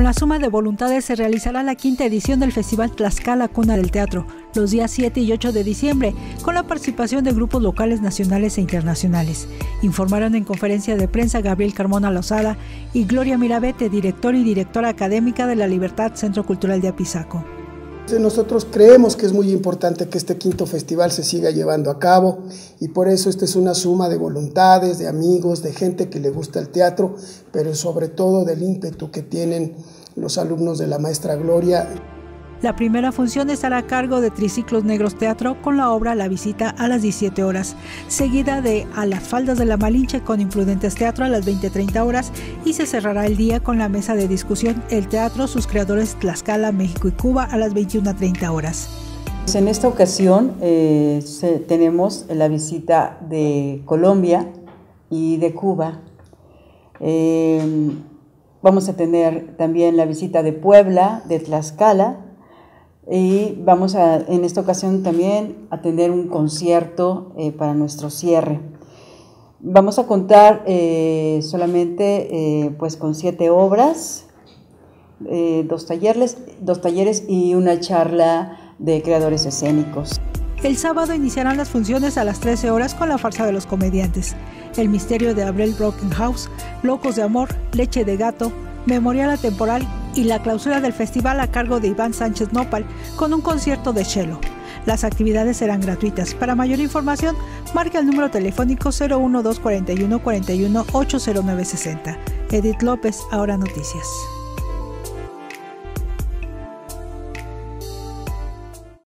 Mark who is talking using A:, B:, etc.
A: Con la suma de voluntades se realizará la quinta edición del Festival Tlaxcala Cuna del Teatro, los días 7 y 8 de diciembre, con la participación de grupos locales, nacionales e internacionales. Informaron en conferencia de prensa Gabriel Carmona Lozada y Gloria Mirabete, director y directora académica de La Libertad Centro Cultural de Apizaco.
B: Nosotros creemos que es muy importante que este quinto festival se siga llevando a cabo y por eso esta es una suma de voluntades, de amigos, de gente que le gusta el teatro, pero sobre todo del ímpetu que tienen los alumnos de la maestra Gloria.
A: La primera función estará a cargo de Triciclos Negros Teatro con la obra La Visita a las 17 horas, seguida de A las Faldas de la Malinche con Imprudentes Teatro a las 20:30 horas y se cerrará el día con la mesa de discusión El Teatro, sus creadores Tlaxcala, México y Cuba a las 21:30 horas.
C: En esta ocasión tenemos la visita de Colombia y de Cuba. Vamos a tener también la visita de Puebla, de Tlaxcala, y vamos en esta ocasión también a tener un concierto para nuestro cierre. Vamos a contar solamente pues con 7 obras, 2 talleres y una charla de creadores escénicos.
A: El sábado iniciarán las funciones a las 13 horas con La Farsa de los Comediantes, El Misterio de Abril Brockenhaus, Locos de Amor, Leche de Gato, Memorial Atemporal y la clausura del festival a cargo de Iván Sánchez Nopal con un concierto de cello. Las actividades serán gratuitas. Para mayor información, marca el número telefónico 01241 41 80960. Edith López, Ahora Noticias.